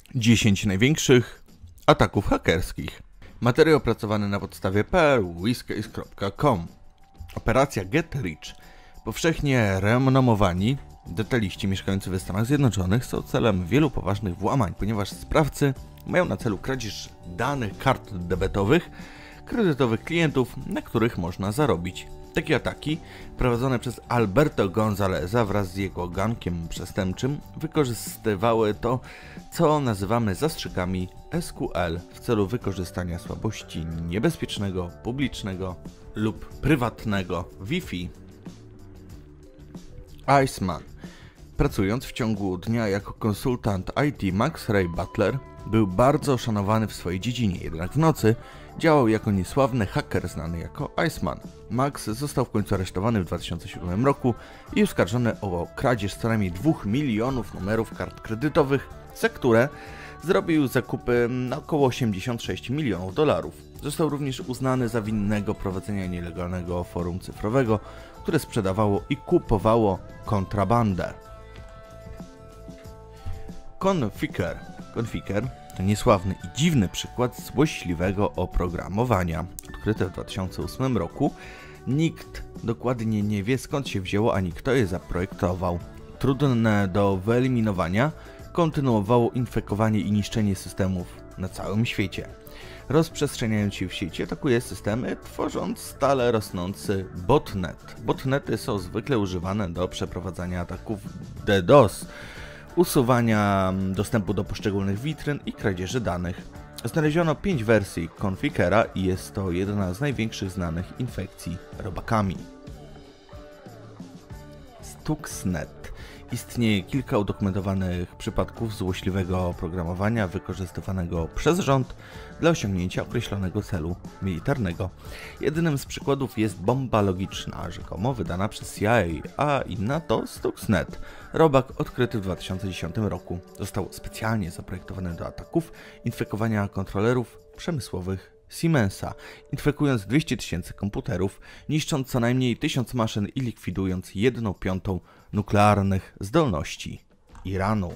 10 największych ataków hakerskich. Materiał opracowany na podstawie perlwhiskers.com. Operacja Get Rich. Powszechnie renomowani detaliści mieszkający w Stanach Zjednoczonych są celem wielu poważnych włamań, ponieważ sprawcy mają na celu kradzież danych kart debetowych, kredytowych klientów, na których można zarobić. Takie ataki, prowadzone przez Alberto Gonzaleza wraz z jego gankiem przestępczym, wykorzystywały to, co nazywamy zastrzykami SQL w celu wykorzystania słabości niebezpiecznego, publicznego lub prywatnego Wi-Fi. Iceman. Pracując w ciągu dnia jako konsultant IT, Max Ray Butler był bardzo szanowany w swojej dziedzinie, jednak w nocy działał jako niesławny haker znany jako Iceman. Max został w końcu aresztowany w 2007 roku i oskarżony o kradzież co najmniej 2 milionów numerów kart kredytowych, za które zrobił zakupy na około 86 milionów dolarów. Został również uznany za winnego prowadzenia nielegalnego forum cyfrowego, które sprzedawało i kupowało kontrabandę. Conficker to niesławny i dziwny przykład złośliwego oprogramowania. Odkryte w 2008 roku, nikt dokładnie nie wie, skąd się wzięło ani kto je zaprojektował. Trudne do wyeliminowania, kontynuowało infekowanie i niszczenie systemów na całym świecie. Rozprzestrzeniając się w sieci, atakuje systemy, tworząc stale rosnący botnet. Botnety są zwykle używane do przeprowadzania ataków DDoS, usuwania dostępu do poszczególnych witryn i kradzieży danych. Znaleziono 5 wersji Confickera i jest to jedna z największych znanych infekcji robakami. Stuxnet. Istnieje kilka udokumentowanych przypadków złośliwego oprogramowania wykorzystywanego przez rząd dla osiągnięcia określonego celu militarnego. Jednym z przykładów jest bomba logiczna, rzekomo wydana przez CIA, a inna to Stuxnet. Robak odkryty w 2010 roku. Został specjalnie zaprojektowany do ataków, infekowania kontrolerów przemysłowych Siemensa, infekując 200 000 komputerów, niszcząc co najmniej 1000 maszyn i likwidując 1/5 nuklearnych zdolności Iranu.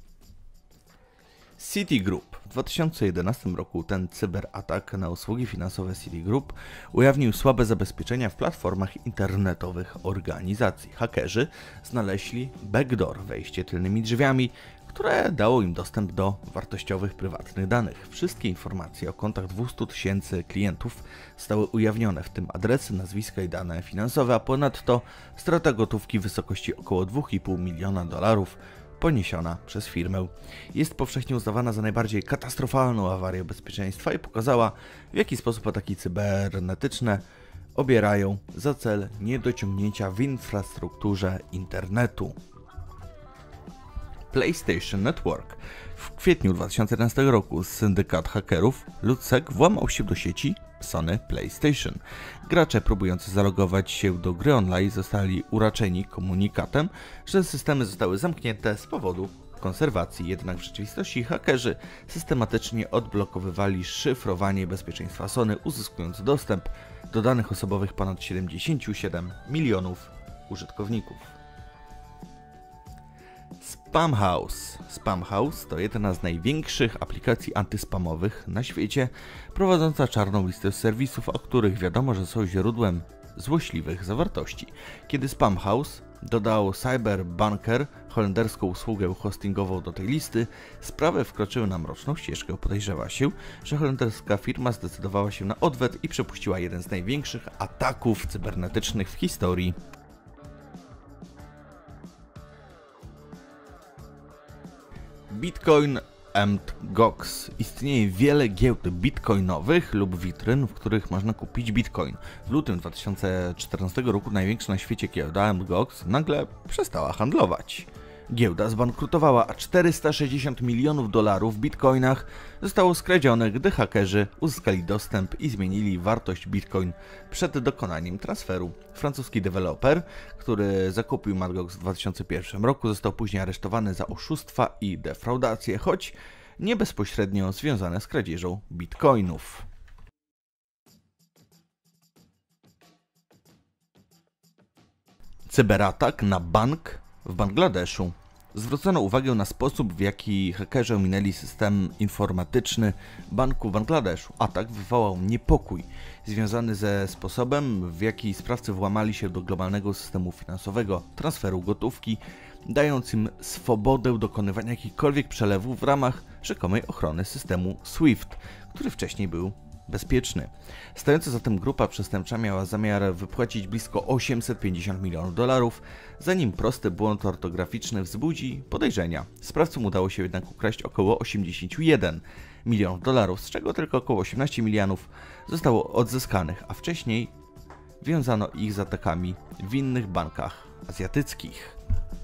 Citigroup. W 2011 roku ten cyberatak na usługi finansowe Citigroup ujawnił słabe zabezpieczenia w platformach internetowych organizacji. Hakerzy znaleźli backdoor, wejście tylnymi drzwiami, które dało im dostęp do wartościowych, prywatnych danych. Wszystkie informacje o kontach 200 000 klientów zostały ujawnione, w tym adresy, nazwiska i dane finansowe, a ponadto strata gotówki w wysokości około 2,5 miliona dolarów poniesiona przez firmę. Jest powszechnie uznawana za najbardziej katastrofalną awarię bezpieczeństwa i pokazała, w jaki sposób ataki cybernetyczne obierają za cel niedociągnięcia w infrastrukturze internetu. PlayStation Network. W kwietniu 2011 roku syndykat hakerów LUCEG włamał się do sieci Sony PlayStation. Gracze próbujący zalogować się do gry online zostali uraczeni komunikatem, że systemy zostały zamknięte z powodu konserwacji, jednak w rzeczywistości hakerzy systematycznie odblokowywali szyfrowanie bezpieczeństwa Sony, uzyskując dostęp do danych osobowych ponad 77 milionów użytkowników. Spamhaus. Spamhaus to jedna z największych aplikacji antyspamowych na świecie, prowadząca czarną listę serwisów, o których wiadomo, że są źródłem złośliwych zawartości. Kiedy Spamhaus dodał Cyberbunker, holenderską usługę hostingową do tej listy, sprawy wkroczyły na mroczną ścieżkę. Podejrzewa się, że holenderska firma zdecydowała się na odwet i przepuściła jeden z największych ataków cybernetycznych w historii. Bitcoin and Gox. Istnieje wiele giełd bitcoinowych lub witryn, w których można kupić bitcoin. W lutym 2014 roku największa na świecie giełda Mt. Gox nagle przestała handlować. Giełda zbankrutowała, a 460 milionów dolarów w bitcoinach zostało skradzionych, gdy hakerzy uzyskali dostęp i zmienili wartość bitcoin przed dokonaniem transferu. Francuski deweloper, który zakupił Mt. Gox w 2001 roku, został później aresztowany za oszustwa i defraudację, choć nie bezpośrednio związane z kradzieżą bitcoinów. Cyberatak na bank w Bangladeszu. Zwrócono uwagę na sposób, w jaki hakerzy ominęli system informatyczny Banku Bangladeszu. Atak wywołał niepokój związany ze sposobem, w jaki sprawcy włamali się do globalnego systemu finansowego transferu gotówki, dając im swobodę dokonywania jakichkolwiek przelewów w ramach rzekomej ochrony systemu SWIFT, który wcześniej był bezpieczny. Stojąca zatem grupa przestępcza miała zamiar wypłacić blisko 850 milionów dolarów, zanim prosty błąd ortograficzny wzbudzi podejrzenia. Sprawcom udało się jednak ukraść około 81 milionów dolarów, z czego tylko około 18 milionów zostało odzyskanych, a wcześniej wiązano ich z atakami w innych bankach azjatyckich.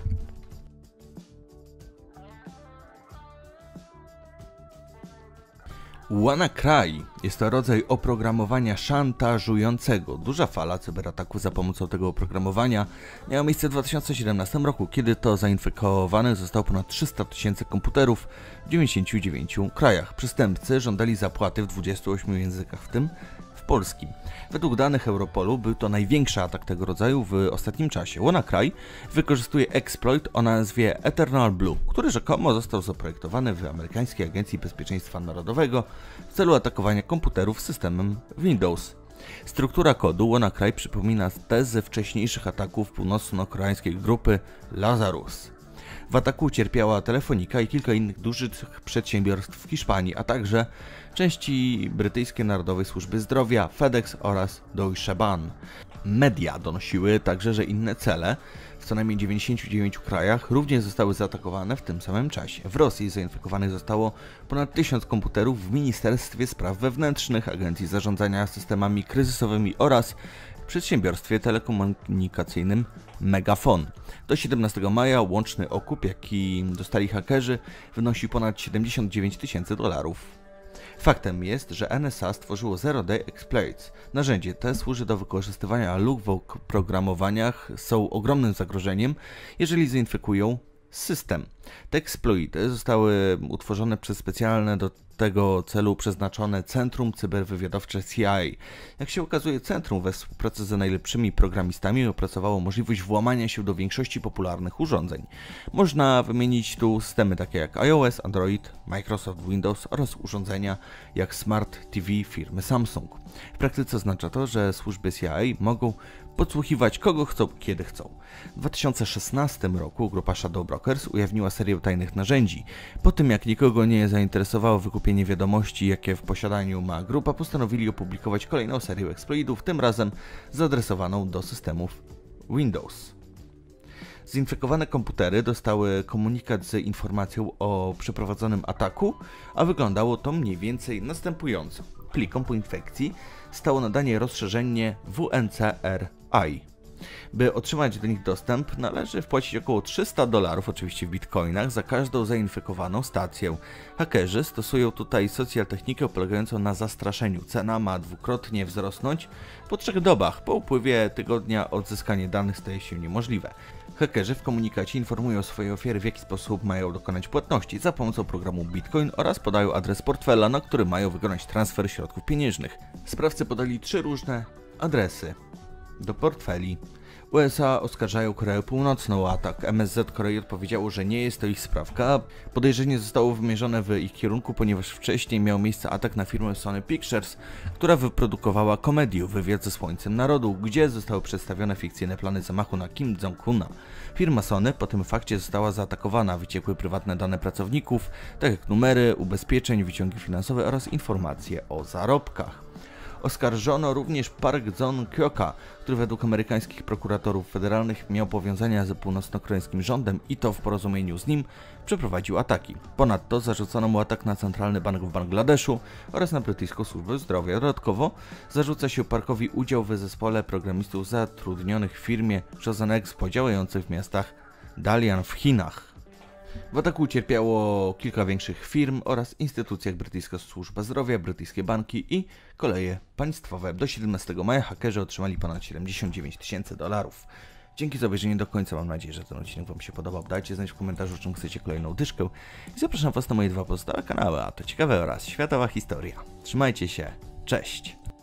WannaCry jest to rodzaj oprogramowania szantażującego. Duża fala cyberataków za pomocą tego oprogramowania miała miejsce w 2017 roku, kiedy to zainfekowanych zostało ponad 300 tysięcy komputerów w 99 krajach. Przestępcy żądali zapłaty w 28 językach, w tym w polskim. Według danych Europolu był to największy atak tego rodzaju w ostatnim czasie. WannaCry wykorzystuje exploit o nazwie Eternal Blue, który rzekomo został zaprojektowany w amerykańskiej Agencji Bezpieczeństwa Narodowego w celu atakowania komputerów z systemem Windows. Struktura kodu WannaCry przypomina te ze wcześniejszych ataków północno-koreańskiej grupy Lazarus. W ataku ucierpiała Telefonica i kilka innych dużych przedsiębiorstw w Hiszpanii, a także części brytyjskiej Narodowej Służby Zdrowia, FedEx oraz Deutsche Bahn. Media donosiły także, że inne cele w co najmniej 99 krajach również zostały zaatakowane w tym samym czasie. W Rosji zainfekowanych zostało ponad 1000 komputerów w Ministerstwie Spraw Wewnętrznych, Agencji Zarządzania Systemami Kryzysowymi oraz przedsiębiorstwie telekomunikacyjnym Megafon. Do 17 maja łączny okup, jaki dostali hakerzy, wynosił ponad 79 tysięcy dolarów. Faktem jest, że NSA stworzyło Zero Day Exploits. Narzędzie te służy do wykorzystywania luk w oprogramowaniach, są ogromnym zagrożeniem, jeżeli zainfekują system. Te exploity zostały utworzone przez specjalne do tego celu przeznaczone Centrum Cyberwywiadowcze CIA. Jak się okazuje, centrum we współpracy z najlepszymi programistami opracowało możliwość włamania się do większości popularnych urządzeń. Można wymienić tu systemy takie jak iOS, Android, Microsoft Windows oraz urządzenia jak Smart TV firmy Samsung. W praktyce oznacza to, że służby CIA mogą podsłuchiwać kogo chcą, kiedy chcą. W 2016 roku grupa Shadow Brokers ujawniła serię tajnych narzędzi. Po tym jak nikogo nie zainteresowało wykupienie wiadomości, jakie w posiadaniu ma grupa, postanowili opublikować kolejną serię exploitów, tym razem zaadresowaną do systemów Windows. Zinfekowane komputery dostały komunikat z informacją o przeprowadzonym ataku, a wyglądało to mniej więcej następująco. Plikom po infekcji stało nadanie rozszerzenie WNCRI. By otrzymać do nich dostęp, należy wpłacić około $300, oczywiście w bitcoinach, za każdą zainfekowaną stację. Hakerzy stosują tutaj socjaltechnikę polegającą na zastraszeniu. Cena ma dwukrotnie wzrosnąć po 3 dobach. Po upływie tygodnia odzyskanie danych staje się niemożliwe. Hakerzy w komunikacie informują swoje ofiary, w jaki sposób mają dokonać płatności za pomocą programu Bitcoin oraz podają adres portfela, na który mają wykonać transfer środków pieniężnych. Sprawcy podali 3 różne adresy do portfeli. USA oskarżają Koreę Północną o atak. MSZ Korei odpowiedziało, że nie jest to ich sprawka. Podejrzenie zostało wymierzone w ich kierunku, ponieważ wcześniej miał miejsce atak na firmę Sony Pictures, która wyprodukowała komedię Wywiad ze Słońcem Narodu, gdzie zostały przedstawione fikcyjne plany zamachu na Kim Jong-una. Firma Sony po tym fakcie została zaatakowana, wyciekły prywatne dane pracowników, tak jak numery, ubezpieczeń, wyciągi finansowe oraz informacje o zarobkach. Oskarżono również Park Jong-kyoka, który według amerykańskich prokuratorów federalnych miał powiązania z północno-koreańskim rządem i to w porozumieniu z nim przeprowadził ataki. Ponadto zarzucono mu atak na Centralny Bank w Bangladeszu oraz na brytyjską służbę zdrowia. Dodatkowo zarzuca się Parkowi udział w zespole programistów zatrudnionych w firmie Chosun Expo działających w miastach Dalian w Chinach. W ataku ucierpiało kilka większych firm oraz instytucjach brytyjska służba zdrowia, brytyjskie banki i koleje państwowe. Do 17 maja hakerzy otrzymali ponad 79 tysięcy dolarów. Dzięki za obejrzenie do końca, mam nadzieję, że ten odcinek Wam się podobał. Dajcie znać w komentarzu, czym chcecie kolejną dyszkę i zapraszam Was na moje 2 pozostałe kanały, a to ciekawe oraz światowa historia. Trzymajcie się, cześć!